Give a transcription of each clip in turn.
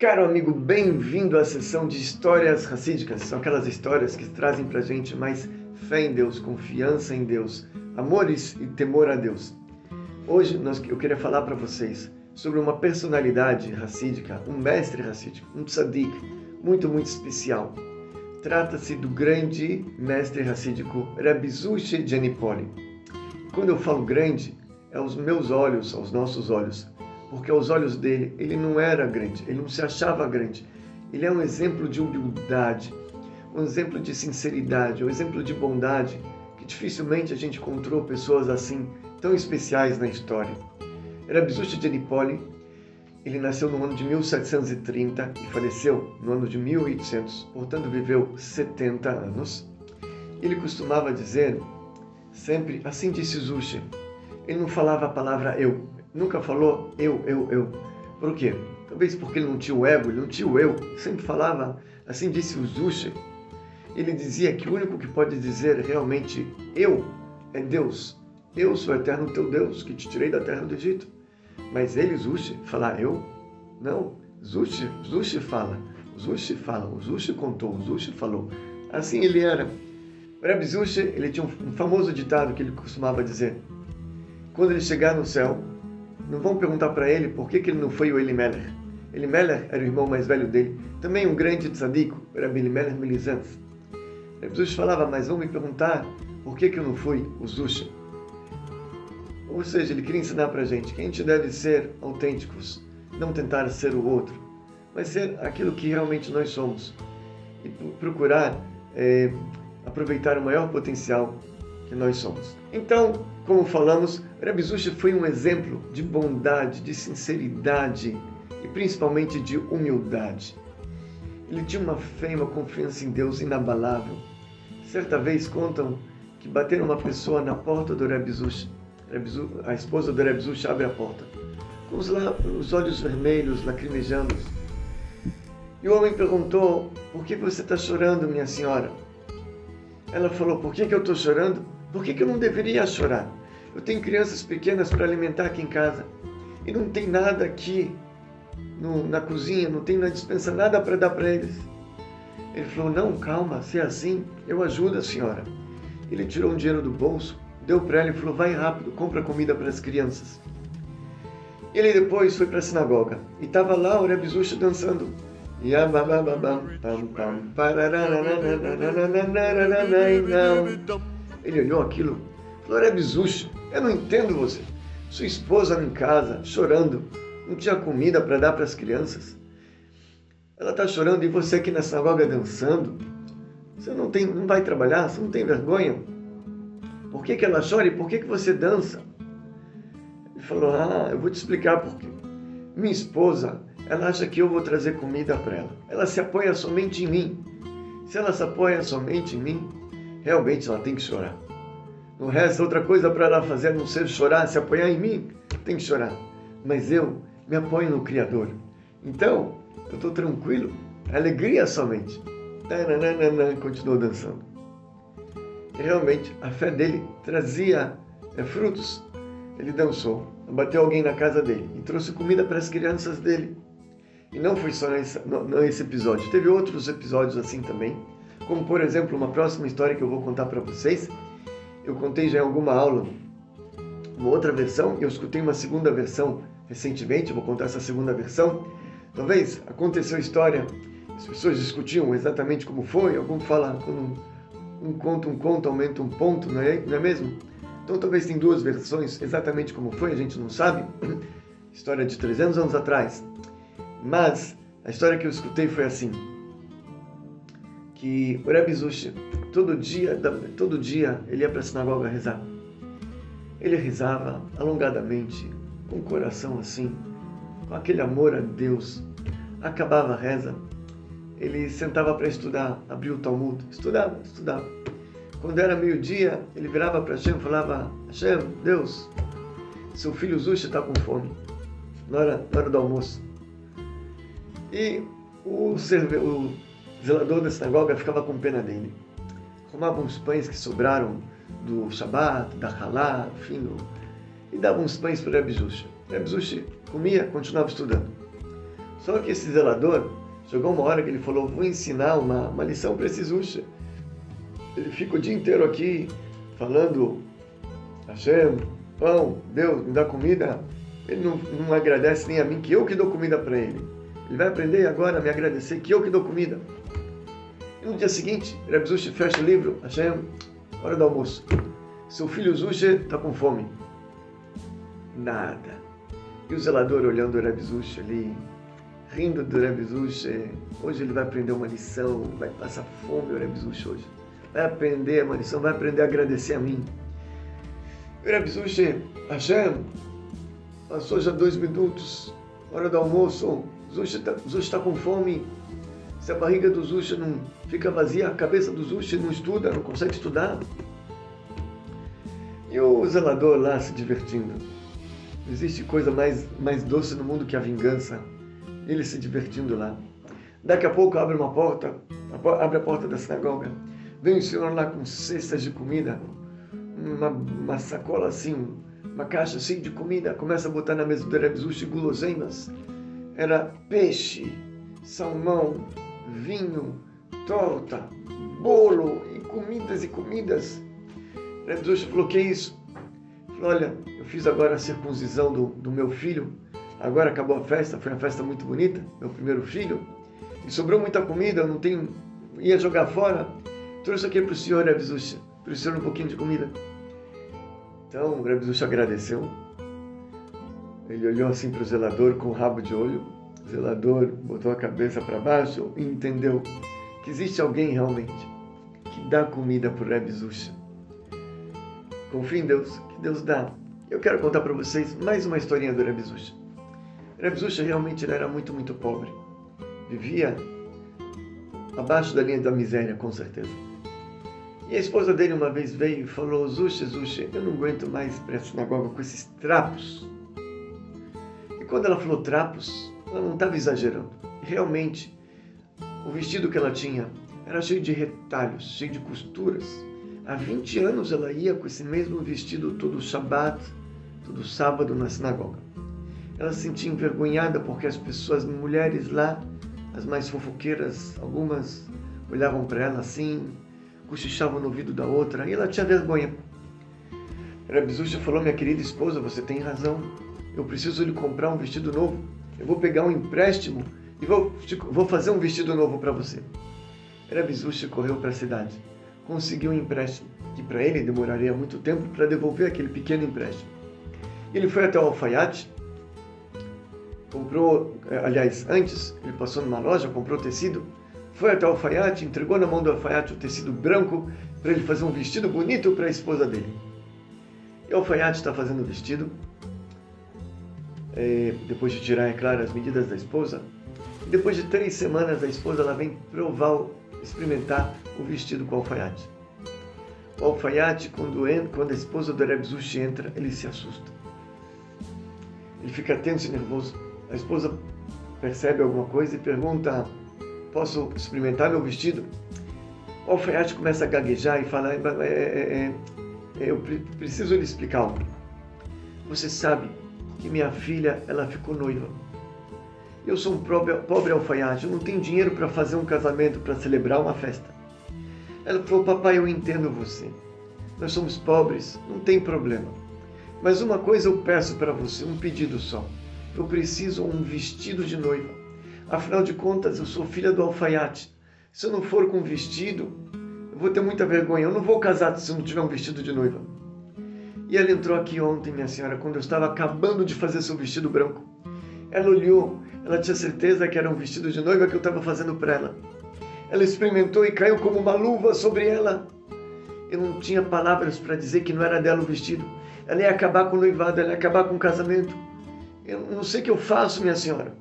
Caro amigo, bem-vindo à sessão de histórias racídicas. São aquelas histórias que trazem pra gente mais fé em Deus, confiança em Deus, amores e temor a Deus. Hoje eu queria falar para vocês sobre uma personalidade racídica, um mestre racídico, um tzadik, muito especial. Trata-se do grande mestre racídico Rabbi Zushi de Anipoli. Quando eu falo grande, é aos meus olhos, aos nossos olhos, porque aos olhos dele, ele não era grande, ele não se achava grande. Ele é um exemplo de humildade, um exemplo de sinceridade, um exemplo de bondade, que dificilmente a gente encontrou pessoas assim, tão especiais na história. Rabbi Zushi de Anipoli, ele nasceu no ano de 1730 e faleceu no ano de 1800, portanto viveu 70 anos. Ele costumava dizer, sempre, assim disse Zushi, ele não falava a palavra eu, nunca falou eu. Por quê? Talvez porque ele não tinha o ego, ele não tinha o eu. Sempre falava, assim disse o Zushi. Ele dizia que o único que pode dizer realmente eu é Deus. Eu sou o eterno teu Deus, que te tirei da terra do Egito. Mas ele, Zushi, falar eu? Não. Zushi fala. O Zushi contou, o Zushi falou. Assim ele era. O Rabbi Zushi, ele tinha um famoso ditado que ele costumava dizer. Quando ele chegar no céu, não vão perguntar para ele por que ele não foi o Elimelech. Elimelech era o irmão mais velho dele, também um grande tzaddik, Rabbi Elimelech Melizantz. Rabbi Zushi falava, mas vão me perguntar por que eu não fui o Zushi. Ou seja, ele queria ensinar para a gente que a gente deve ser autênticos, não tentar ser o outro, mas ser aquilo que realmente nós somos e procurar aproveitar o maior potencial que nós somos. Então, como falamos, Rabbi Zushi foi um exemplo de bondade, de sinceridade e principalmente de humildade. Ele tinha uma fé e uma confiança em Deus inabalável. Certa vez contam que bateram uma pessoa na porta do Rabbi Zushi. A esposa do Rabbi Zushi abre a porta, com os olhos vermelhos, lacrimejando. E o homem perguntou, por que você está chorando, minha senhora? Ela falou, por que eu estou chorando? Por que eu não deveria chorar? Eu tenho crianças pequenas para alimentar aqui em casa. E não tem nada aqui na cozinha, não tem na despensa nada para dar para eles. Ele falou, não, calma, se é assim, eu ajudo a senhora. Ele tirou um dinheiro do bolso, deu para ela e falou, vai rápido, compra comida para as crianças. Ele depois foi para a sinagoga e estava lá o Rabbi Zushi dançando. Ele olhou aquilo e falou, Rabbi Zushi, eu não entendo você. Sua esposa em casa, chorando, não tinha comida para dar para as crianças. Ela está chorando e você aqui na sinagoga dançando. Você não vai trabalhar? Você não tem vergonha? Por que ela chora e por que você dança? Ele falou, eu vou te explicar por quê. Minha esposa, ela acha que eu vou trazer comida para ela. Ela se apoia somente em mim. Se ela se apoia somente em mim, realmente ela tem que chorar. Não resta outra coisa para ela fazer a não ser chorar, se apoiar em mim, tem que chorar. Mas eu me apoio no Criador. Então, eu estou tranquilo, alegria somente. Continuou dançando. E realmente, a fé dele trazia frutos. Ele dançou, bateu alguém na casa dele e trouxe comida para as crianças dele. E não foi só nesse episódio, teve outros episódios assim também, como por exemplo, uma próxima história que eu vou contar para vocês. Eu contei já em alguma aula uma outra versão, eu escutei uma segunda versão recentemente, vou contar essa segunda versão. Talvez aconteceu a história, as pessoas discutiam exatamente como foi, algum fala quando um conto aumenta um ponto, não é mesmo? Então talvez tem duas versões, exatamente como foi, a gente não sabe. História de 300 anos atrás. Mas a história que eu escutei foi assim, que o Rabbi Zushi, todo dia ele ia para a sinagoga rezar. Ele rezava alongadamente, com o coração assim, com aquele amor a Deus. Acabava a reza, ele sentava para estudar, abria o Talmud, estudava. Quando era meio-dia, ele virava para Hashem e falava, Hashem, Deus, seu filho Zushi está com fome, na hora do almoço. E o zelador da sinagoga ficava com pena dele. Arrumava uns pães que sobraram do Shabat, da Halá, enfim, e dava uns pães para o Rabbi Zushi. O Rabbi Zushi comia, continuava estudando. Só que esse zelador, chegou uma hora que ele falou, vou ensinar uma lição para esse Zusha. Ele fica o dia inteiro aqui falando, Hashem, pão, Deus, me dá comida. Ele não agradece nem a mim, que eu que dou comida para ele. Ele vai aprender agora a me agradecer, que eu que dou comida. E no dia seguinte, Reb Zusha fecha o livro, Hashem, hora do almoço. Seu filho Zusha está com fome. Nada. E o zelador olhando o Reb Zusha ali, rindo do Reb Zusha. Hoje ele vai aprender uma lição, vai passar fome o Reb Zusha hoje. Vai aprender uma lição, vai aprender a agradecer a mim. E o Reb Zusha, Hashem, passou já 2 minutos, hora do almoço, Zusha está com fome. Se a barriga do Zusha não fica vazia, a cabeça do Zusha não estuda, não consegue estudar. E o zelador lá se divertindo. Não existe coisa mais doce no mundo que a vingança. Ele se divertindo lá. Daqui a pouco abre a porta da sinagoga. Vem o senhor lá com cestas de comida, uma sacola assim, uma caixa assim de comida. Começa a botar na mesa do Reb Zusha guloseimas. Era peixe, salmão, vinho, torta, bolo e comidas e comidas. Reb Zusha falou, que é isso? Falou, olha, eu fiz agora a circuncisão do meu filho, agora acabou a festa, foi uma festa muito bonita, meu primeiro filho, e sobrou muita comida, eu não tenho, ia jogar fora, trouxe aqui para o senhor, Reb Zusha, para o senhor um pouquinho de comida. Então o Reb Zusha agradeceu, ele olhou assim para o zelador com o rabo de olho, o zelador botou a cabeça para baixo e entendeu que existe alguém realmente que dá comida para o Reb Zusha. Confie em Deus, que Deus dá. Eu quero contar para vocês mais uma historinha do Reb Zusha. Reb Zusha realmente ele era muito, muito pobre. Vivia abaixo da linha da miséria, com certeza. E a esposa dele uma vez veio e falou, Zusha, eu não aguento mais para a sinagoga com esses trapos. E quando ela falou trapos, ela não estava exagerando. Realmente, o vestido que ela tinha era cheio de retalhos, cheio de costuras. Há 20 anos ela ia com esse mesmo vestido todo Shabbat, todo sábado na sinagoga. Ela se sentia envergonhada porque as pessoas, as mulheres lá, as mais fofoqueiras, algumas olhavam para ela assim, cochichavam no ouvido da outra, e ela tinha vergonha. Reb Zusha falou, minha querida esposa, você tem razão, eu preciso lhe comprar um vestido novo, eu vou pegar um empréstimo e vou fazer um vestido novo para você. Reb Zusha correu para a cidade. Conseguiu um empréstimo, que para ele demoraria muito tempo para devolver aquele pequeno empréstimo. Ele foi até o alfaiate, comprou, aliás, antes, ele passou numa loja, comprou tecido, foi até o alfaiate, entregou na mão do alfaiate o tecido branco para ele fazer um vestido bonito para a esposa dele. E o alfaiate está fazendo o vestido, depois de tirar, é claro, as medidas da esposa, e depois de 3 semanas a esposa ela vem experimentar o vestido com o alfaiate. O alfaiate, quando a esposa do Reb Zusha entra, ele se assusta. Ele fica tenso e nervoso. A esposa percebe alguma coisa e pergunta, posso experimentar meu vestido? O alfaiate começa a gaguejar e fala, eu preciso lhe explicar algo. Você sabe que minha filha, ela ficou noiva. Eu sou um pobre alfaiate, eu não tenho dinheiro para fazer um casamento, para celebrar uma festa. Ela falou, papai, eu entendo você. Nós somos pobres, não tem problema. Mas uma coisa eu peço para você, um pedido só. Eu preciso um vestido de noiva. Afinal de contas, eu sou filha do alfaiate. Se eu não for com vestido, eu vou ter muita vergonha. Eu não vou casar se eu não tiver um vestido de noiva. E ela entrou aqui ontem, minha senhora, quando eu estava acabando de fazer seu vestido branco. Ela olhou, ela tinha certeza que era um vestido de noiva que eu estava fazendo para ela. Ela experimentou e caiu como uma luva sobre ela. Eu não tinha palavras para dizer que não era dela o vestido. Ela ia acabar com o noivado, ela ia acabar com o casamento. Eu não sei o que eu faço, minha senhora.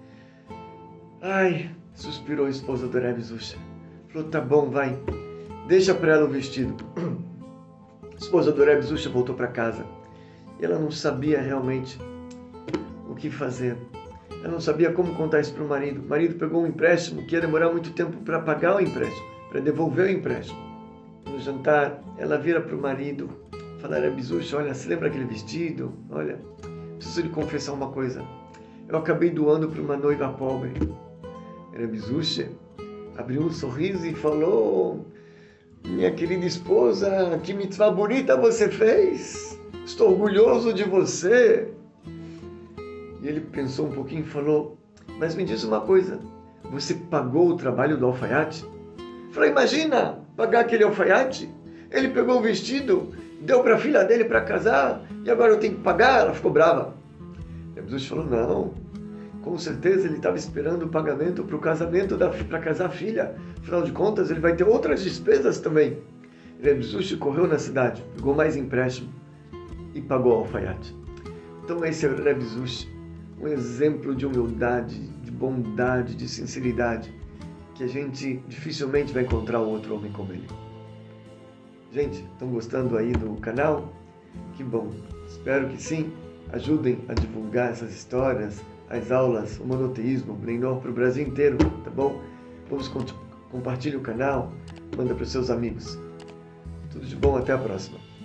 Ai, suspirou a esposa do Reb Zusha. Falou, tá bom, vai. Deixa para ela o vestido. A esposa do Reb Zusha voltou para casa. E ela não sabia realmente o que fazer. Ela não sabia como contar isso para o marido. O marido pegou um empréstimo que ia demorar muito tempo para pagar o empréstimo, para devolver o empréstimo. No jantar, ela vira para o marido, fala, Reb Zusha, olha, você lembra aquele vestido? Olha, preciso lhe confessar uma coisa. eu acabei doando para uma noiva pobre. Rebbe Zusha abriu um sorriso e falou: minha querida esposa, que mitzvah bonita você fez! Estou orgulhoso de você! E ele pensou um pouquinho e falou: mas me diz uma coisa, você pagou o trabalho do alfaiate? Falei: imagina, pagar aquele alfaiate? Ele pegou o vestido, deu para a filha dele para casar e agora eu tenho que pagar? Ela ficou brava. Rebbe Zusha falou: não, com certeza ele estava esperando o pagamento para o casamento, para casar a filha. Afinal de contas, ele vai ter outras despesas também. Rebbe Zusha correu na cidade, pegou mais empréstimo e pagou o alfaiate. Então esse é o Rebbe Zusha, um exemplo de humildade, de bondade, de sinceridade, que a gente dificilmente vai encontrar outro homem como ele. Gente, estão gostando aí do canal? Que bom! Espero que sim. Ajudem a divulgar essas histórias, as aulas, o monoteísmo, o Bnei Noach para o Brasil inteiro, tá bom? Vamos compartilhar o canal, manda para os seus amigos. Tudo de bom, até a próxima.